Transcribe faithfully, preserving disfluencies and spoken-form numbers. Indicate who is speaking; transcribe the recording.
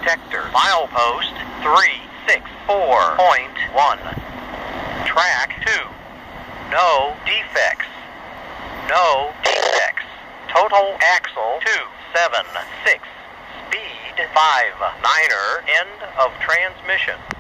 Speaker 1: detector. Milepost three six four point one. Track two. No defects. No defects. Total axle two seven six. Speed five niner. End of transmission.